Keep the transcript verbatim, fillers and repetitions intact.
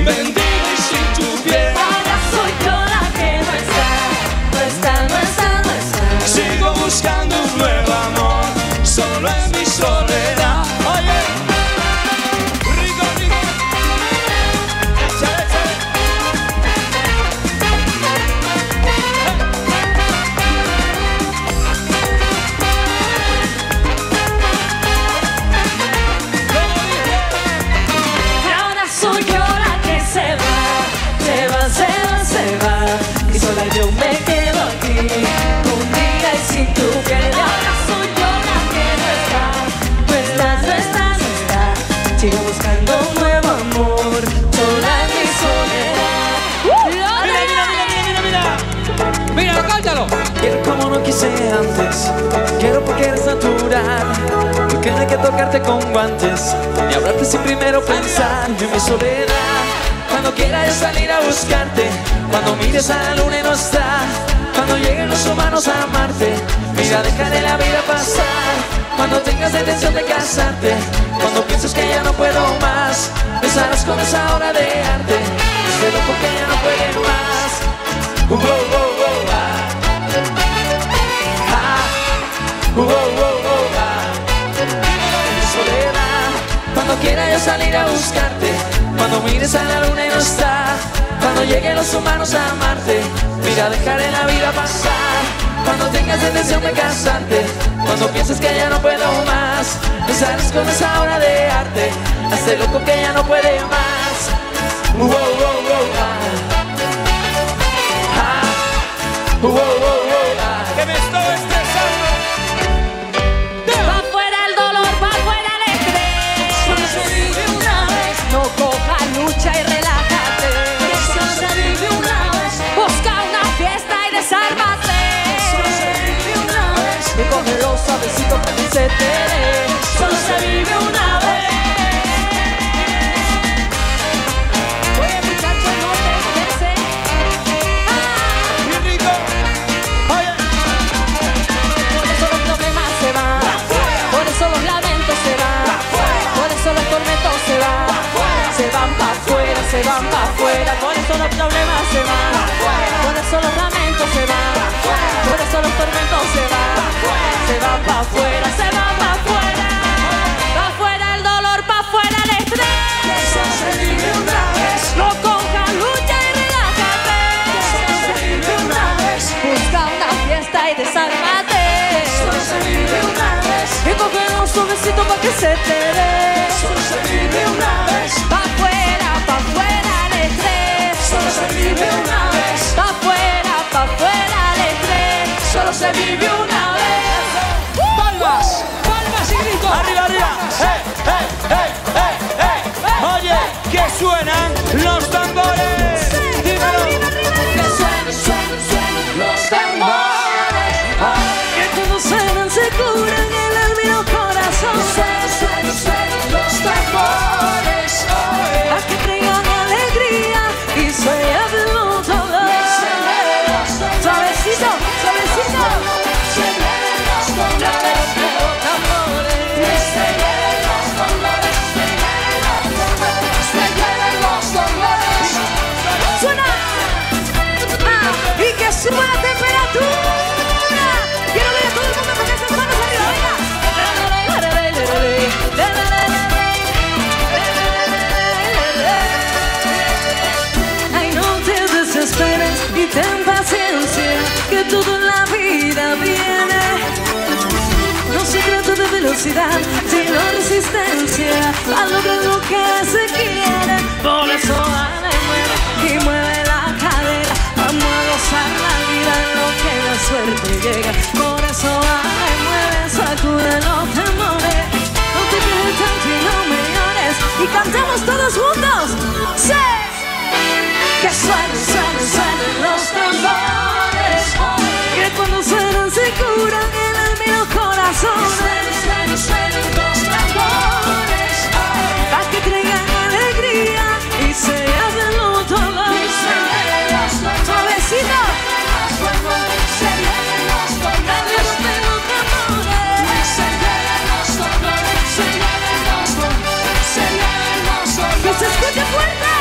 vendido y sin tu piel. Ahora soy yo la que no está, no está, no está, no está. Sigo buscando un nuevo amor, solo en mi soledad. Oye, rico, rico. Échale, échale. Ahora soy yo la que se va, se va, se va, se va. Y sola yo me quedo aquí, un día y sin tu piel. Ahora soy yo la que no está, no está, no está, no está. Sigo buscando un nuevo amor, sola en mi soledad. Mira, mira, mira, mira, mira. Mira, cántalo. Quiero como no quise antes, quiero porque eres natural, porque no hay que tocarte con guantes, ni hablarte sin primero pensar en mi soledad. Cuando quiera yo salir a buscarte, cuando mires a la luna y no está, cuando lleguen los humanos a amarte, mira, dejaré la vida pasar. Cuando tengas la intención de casarte, cuando pienses que ya no puedo más, besarás con esa obra de arte, ese loco que ya no puede más. Uh, oh, oh, oh, ah. Uh, oh, oh, oh, ah. En mi soledad, cuando quiera yo salir a buscarte, cuando mires a la luna y no está, cuando lleguen los humanos a amarte, mira, dejaré la vida pasar. Cuando tengas la intención de casarte, cuando pienses que ya no puedo más, besarás con esa obra de arte, a ese loco que ya no puede más. Uh, oh, oh, oh, ah. Ah. Uh, oh, oh, oh, ah. Que me estoy estresando. Va fuera el dolor, va fuera el estrés. Solo se vive una vez. No cojas, lucha y relájate. Solo se vive una vez. Busca una fiesta y desármate. Solo se vive una vez. Y cógelo suavecito que no se te dé. Solo se vive una vez. Oye, muchacho, no te estreses. Bien rico. Oye, Por eso los problemas se van, por eso los lamentos se van, por eso los tormentos se van, se van pa' afuera, se van pa' afuera, por eso los problemas se van, por eso los lamentos se van, por eso los tormentos se van, se van pa' afuera, se van pa' afuera, pa' afuera el dolor, pa' afuera el estrés. solo se vive una vez. No cojas, lucha y relájate. Solo se vive una vez. Busca una fiesta y desármate. Solo se vive una vez. Y coge un suavecito pa' que se te dé. Solo se vive una vez. Pa' afuera, pa' afuera el estrés. Solo se vive una vez. Pa' afuera, pa' afuera el estrés. Solo se vive una vez. Palmas, palmas y gritos. Arriba, arriba. ¡Eh, eh, eh, eh, eh! Oye, que suenan los tambores. Dímelo. Que suenen, suenen, suenen Los tambores. que cuando suenan se curan el alma y los corazones. Suenan, suenan, suenan los tambores. A que traigan alegría y se lleven todo. Suavecito, suavecito. Se vienen los tambores. Se vienen los tambores. Se vienen los tambores. Se vienen los tambores. Suena. Ah, y que suba la temperatura. Quiero ver a todo el mundo con esas manos arriba. Venga. Ay, no te desesperes y ten paciencia, que todo en la vida viene. No se trata de velocidad, sino resistencia a lograr lo que se quiere. Por eso Ana mueve y mueve la cadera. Vamos a gozar la vida en lo que la suerte llega. Por eso Ana mueve, sacude los temores. No te quedes tanto y no me llores. Y cantamos todos juntos. ¡Sí! Que suenen, suenen, suenen los tambores. Que cuando suenan se curan el alma y los corazones. Suenan, suenan los tambores. Pa' que traigan alegría y se hacen los dolores. Suavecito. Se vienen los tambores. Se vienen los tambores. Se vienen los tambores. Se vienen los tambores. Que se escuche fuerte.